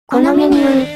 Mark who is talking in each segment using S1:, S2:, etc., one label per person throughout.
S1: このメニュー。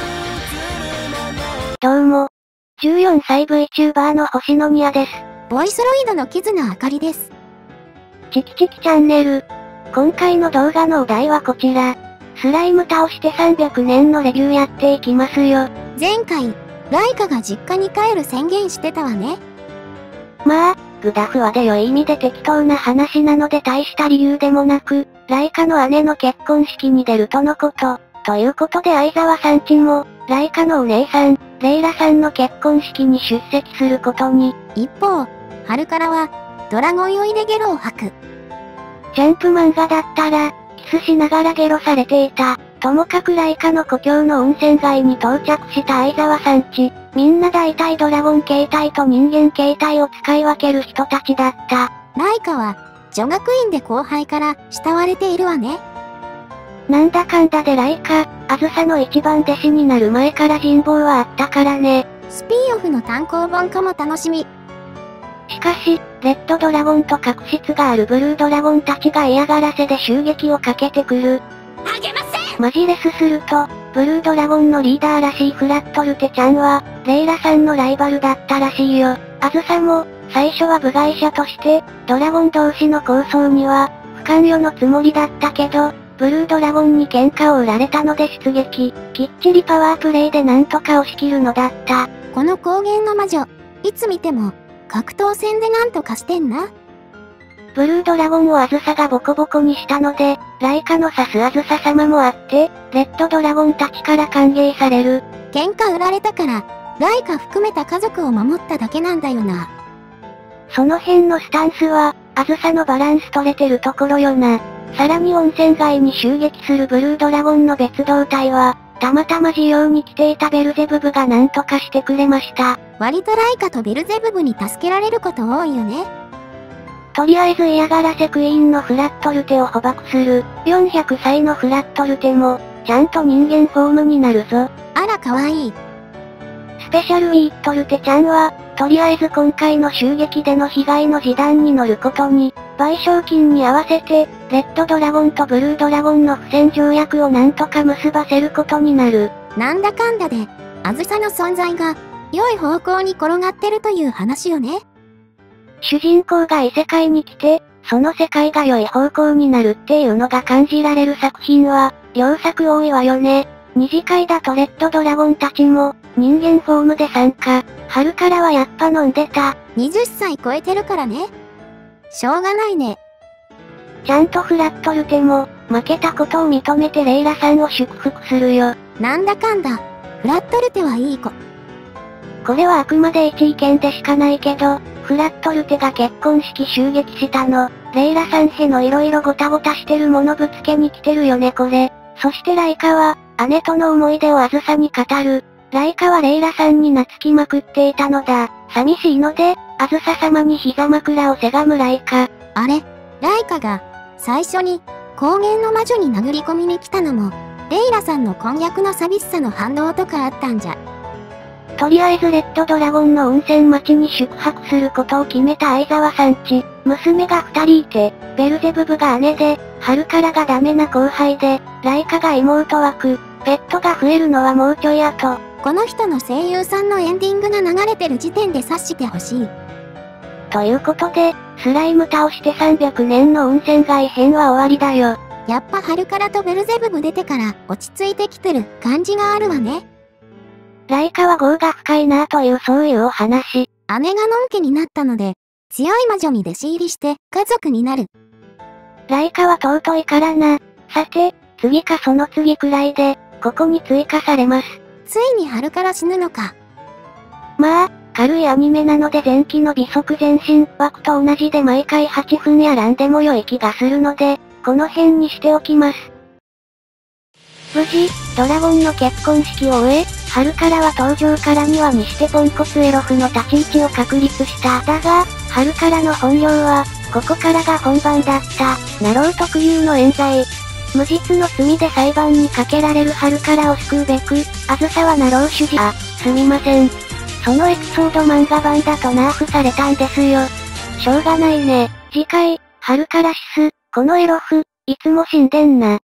S1: どうも。14歳 VTuber の星野ニアです。
S2: ボイスロイドのキズナあかりです。
S1: チキチキチャンネル。今回の動画のお題はこちら。スライム倒して300年のレビューやっていきますよ。
S2: 前回、ライカが実家に帰る宣言してたわね。
S1: まあ、グダフワで良い意味で適当な話なので大した理由でもなく、ライカの姉の結婚式に出るとのこと。ということで相沢さんちも、ライカのお姉さん、レイラさんの結婚式に出席することに。
S2: 一方、ハルカラは、ドラゴン酔いでゲロを吐く。
S1: ジャンプ漫画だったら、キスしながらゲロされていた。ともかくライカの故郷の温泉街に到着した相沢さんち。みんな大体ドラゴン形態と人間形態を使い分ける人たちだった。
S2: ライカは、女学院で後輩から慕われているわね。
S1: なんだかんだでライカ、あずさの一番弟子になる前から人望はあったからね。
S2: スピンオフの単行本化も楽しみ。
S1: しかし、レッドドラゴンと確執があるブルードラゴンたちが嫌がらせで襲撃をかけてくる。
S2: あげません！
S1: マジレスすると、ブルードラゴンのリーダーらしいフラットルテちゃんは、レイラさんのライバルだったらしいよ。あずさも、最初は部外者として、ドラゴン同士の抗争には、不関与のつもりだったけど、ブルードラゴンに喧嘩を売られたので出撃。きっちりパワープレイでなんとか押し切るのだった。
S2: この高原の魔女、いつ見ても、格闘戦でなんとかしてんな。
S1: ブルードラゴンをあずさがボコボコにしたので、ライカの刺すあずさ様もあって、レッドドラゴンたちから歓迎される。
S2: 喧嘩売られたから、ライカ含めた家族を守っただけなんだよな。
S1: その辺のスタンスは、あずさのバランス取れてるところよな。さらに温泉街に襲撃するブルードラゴンの別動隊は、たまたま事業に来ていたベルゼブブが何とかしてくれました。
S2: 割とライカとベルゼブブに助けられること多いよね。
S1: とりあえず嫌がらせクイーンのフラットルテを捕獲する。400歳のフラットルテも、ちゃんと人間フォームになるぞ。
S2: あらかわいい。
S1: スペシャルウィートルテちゃんは、とりあえず今回の襲撃での被害の示談に乗ることに、賠償金に合わせて、レッドドラゴンとブルードラゴンの不戦条約をなんとか結ばせることになる。
S2: なんだかんだで、あずさの存在が、良い方向に転がってるという話よね。
S1: 主人公が異世界に来て、その世界が良い方向になるっていうのが感じられる作品は、良作多いわよね。二次会だとレッドドラゴンたちも、人間フォームで参加。春からはやっぱ飲んでた。
S2: 20歳超えてるからね。しょうがないね。
S1: ちゃんとフラットルテも、負けたことを認めてレイラさんを祝福するよ。
S2: なんだかんだ、フラットルテはいい子。
S1: これはあくまで一意見でしかないけど、フラットルテが結婚式襲撃したの。レイラさんへの色々ゴタゴタしてるものぶつけに来てるよねこれ。そしてライカは、姉との思い出をあずさに語る。ライカはレイラさんに懐きまくっていたのだ。寂しいので、あずさ様に膝枕をせがむライカ。
S2: あれ、ライカが、最初に、高原の魔女に殴り込みに来たのも、レイラさんの婚約の寂しさの反動とかあったんじゃ。
S1: とりあえずレッドドラゴンの温泉町に宿泊することを決めた相沢さんち。娘が2人いて、ベルゼブブが姉で、ハルカラがダメな後輩で、ライカが妹枠。ペットが増えるのはもうちょい後。
S2: この人の声優さんのエンディングが流れてる時点で察してほしい。
S1: ということで、スライム倒して300年の温泉街編は終わりだよ。
S2: やっぱハルカラとベルゼブブ出てから落ち着いてきてる感じがあるわね。
S1: ライカは業が深いなというそういうお話。
S2: 姉がのんけになったので、強い魔女に弟子入りして家族になる。
S1: ライカは尊いからな。さて、次かその次くらいで、ここに追加されます。
S2: ついにハルカラ死ぬのか。
S1: まあ、軽いアニメなので前期の美足前進枠と同じで毎回8分やらんでも良い気がするので、この辺にしておきます。無事、ドラゴンの結婚式を終え、春からは登場からにはにしてポンコツエロフの立ち位置を確立した。だが、春からの本領は、ここからが本番だった。ナロー特有の冤罪。無実の罪で裁判にかけられる春からを救うべく、あずさはナロー主事。すみません。そのエピソード漫画版だとナーフされたんですよ。しょうがないね。次回、春からシス、このエロフ、いつも死んでんな。